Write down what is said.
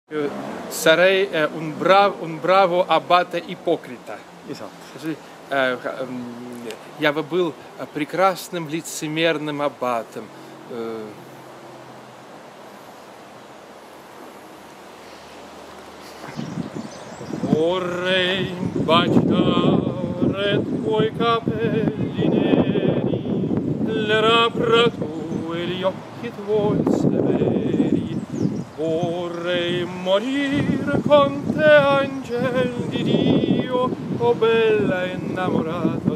Sarei un bravo аббате ipocrita. Я бы был прекрасным лицемерным аббатом. Vorrei baciare tuoi capelli neri, le labbra tue, gli occhi tuoi severi. Vorrei morire con te, angel di Dio, o bella innamorata.